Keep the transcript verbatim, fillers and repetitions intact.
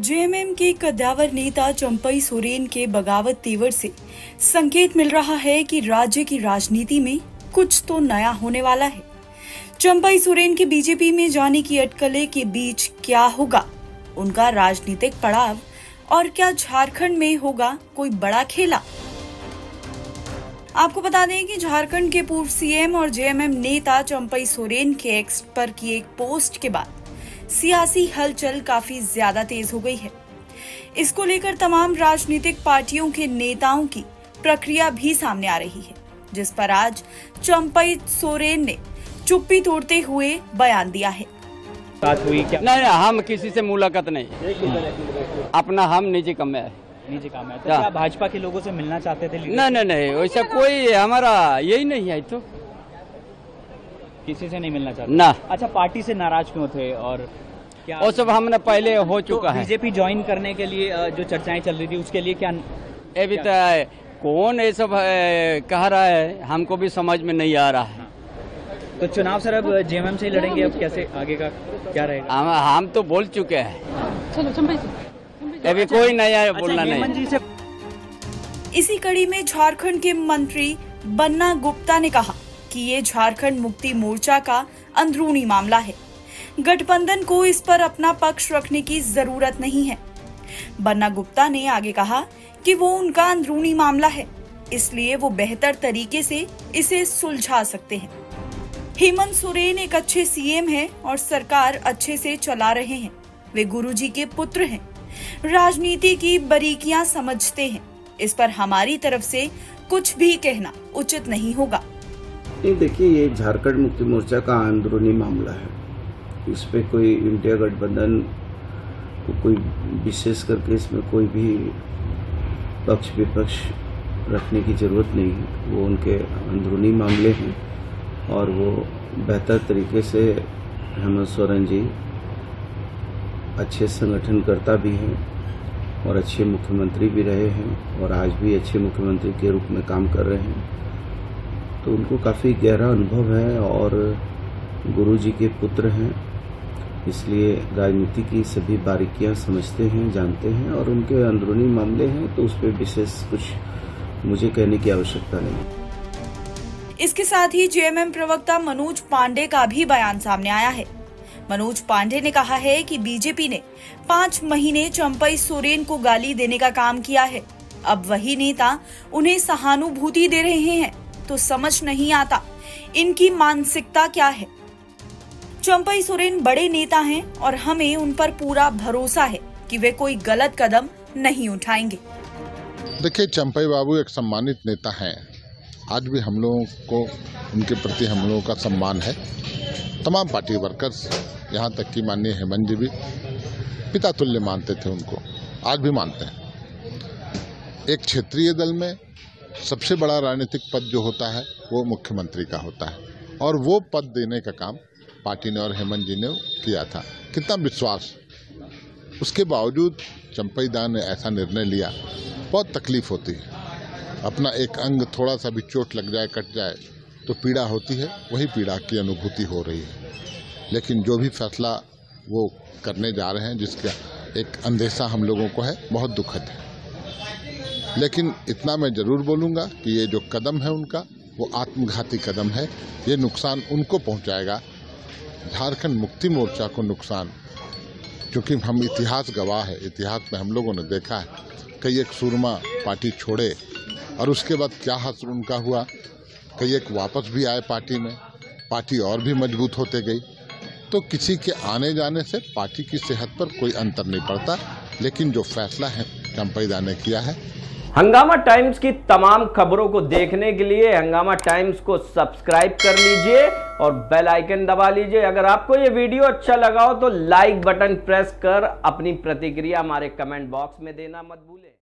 JMM के कद्दावर नेता चंपई सोरेन के बगावत तेवर से संकेत मिल रहा है कि राज्य की राजनीति में कुछ तो नया होने वाला है। चंपई सोरेन के बीजेपी में जाने की अटकलें के बीच क्या होगा उनका राजनीतिक पड़ाव, और क्या झारखंड में होगा कोई बड़ा खेला? आपको बता दें कि झारखंड के पूर्व सीएम और जेएमएम नेता चंपई सोरेन के एक्स पर की एक पोस्ट के बाद सियासी हलचल काफी ज्यादा तेज हो गई है। इसको लेकर तमाम राजनीतिक पार्टियों के नेताओं की प्रक्रिया भी सामने आ रही है, जिस पर आज चंपई सोरेन ने चुप्पी तोड़ते हुए बयान दिया है। बात हुई क्या? नहीं, हम किसी से मुलाकात नहीं, अपना हम निजी काम है निजी काम है। तो क्या भाजपा के लोगों से मिलना चाहते थे? नहीं नहीं नहीं, वैसा कोई हमारा यही नहीं है। तो किसी से नहीं मिलना चाहते ना। अच्छा, पार्टी से नाराज क्यों थे? और क्या वो सब हमने पहले हो चुका तो है। बीजेपी ज्वाइन करने के लिए जो चर्चाएं चल रही थी उसके लिए क्या अभी तो कौन ये सब कह रहा है, हमको भी समझ में नहीं आ रहा है। तो चुनाव सर अब जेएमएम से ही लड़ेंगे, अब कैसे आगे का क्या रहेगा? हम, हम तो बोल चुके हैं, अभी कोई नया बोलना नहीं। इसी कड़ी में झारखंड के मंत्री बन्ना गुप्ता ने कहा कि ये झारखंड मुक्ति मोर्चा का अंदरूनी मामला है, गठबंधन को इस पर अपना पक्ष रखने की जरूरत नहीं है। बन्ना गुप्ता ने आगे कहा कि वो उनका अंदरूनी मामला है, इसलिए वो बेहतर तरीके से इसे सुलझा सकते हैं। हेमंत सोरेन एक अच्छे सीएम हैं और सरकार अच्छे से चला रहे हैं। वे गुरुजी के पुत्र हैं, राजनीति की बारीकियां समझते हैं। इस पर हमारी तरफ से कुछ भी कहना उचित नहीं होगा। ये देखिए, ये झारखंड मुक्ति मोर्चा का अंदरूनी मामला है। इस पे कोई इंडिया गठबंधन को कोई विशेष करके इसमें कोई भी पक्ष विपक्ष रखने की जरूरत नहीं है। वो उनके अंदरूनी मामले हैं और वो बेहतर तरीके से हेमंत सोरेन जी अच्छे संगठनकर्ता भी हैं और अच्छे मुख्यमंत्री भी रहे हैं और आज भी अच्छे मुख्यमंत्री के रूप में काम कर रहे हैं। तो उनको काफ़ी गहरा अनुभव है और गुरुजी के पुत्र हैं, इसलिए राजनीति की सभी बारीकियां समझते हैं, जानते हैं और उनके अंदरूनी मामले हैं, तो उस पर विशेष कुछ मुझे कहने की आवश्यकता नहीं। इसके साथ ही जेएमएम प्रवक्ता मनोज पांडे का भी बयान सामने आया है। मनोज पांडे ने कहा है कि बीजेपी ने पाँच महीने चंपई सोरेन को गाली देने का काम किया है। अब वही नेता उन्हें सहानुभूति दे रहे हैं, तो समझ नहीं आता इनकी मानसिकता क्या है। चंपई सोरेन बड़े नेता हैं और हमें उन पर पूरा भरोसा है कि वे कोई गलत कदम नहीं उठाएंगे। देखिए, चंपई बाबू एक सम्मानित नेता हैं। आज भी हम लोगों को उनके प्रति हम लोगों का सम्मान है। तमाम पार्टी वर्कर्स, यहाँ तक कि माननीय हेमंत जी भी पिता तुल्य मानते थे उनको, आज भी मानते हैं। एक क्षेत्रीय दल में सबसे बड़ा राजनीतिक पद जो होता है वो मुख्यमंत्री का होता है और वो पद देने का काम पार्टी ने और हेमंत जी ने किया था। कितना विश्वास! उसके बावजूद चंपई दा ने ऐसा निर्णय लिया। बहुत तकलीफ होती है, अपना एक अंग थोड़ा सा भी चोट लग जाए, कट जाए तो पीड़ा होती है, वही पीड़ा की अनुभूति हो रही है। लेकिन जो भी फैसला वो करने जा रहे हैं, जिसका एक अंदेशा हम लोगों को है, बहुत दुखद है। लेकिन इतना मैं जरूर बोलूँगा कि ये जो कदम है उनका, वो आत्मघाती कदम है। ये नुकसान उनको पहुँचाएगा, झारखंड मुक्ति मोर्चा को नुकसान। क्योंकि हम इतिहास गवाह है, इतिहास में हम लोगों ने देखा है कई एक सूरमा पार्टी छोड़े और उसके बाद क्या हासिल उनका हुआ। कई एक वापस भी आए पार्टी में, पार्टी और भी मजबूत होते गई। तो किसी के आने जाने से पार्टी की सेहत पर कोई अंतर नहीं पड़ता। लेकिन जो फैसला है चंपई दा ने किया है। हंगामा टाइम्स की तमाम खबरों को देखने के लिए हंगामा टाइम्स को सब्सक्राइब कर लीजिए और बेल आइकन दबा लीजिए। अगर आपको ये वीडियो अच्छा लगा हो तो लाइक बटन प्रेस कर अपनी प्रतिक्रिया हमारे कमेंट बॉक्स में देना मत भूलें।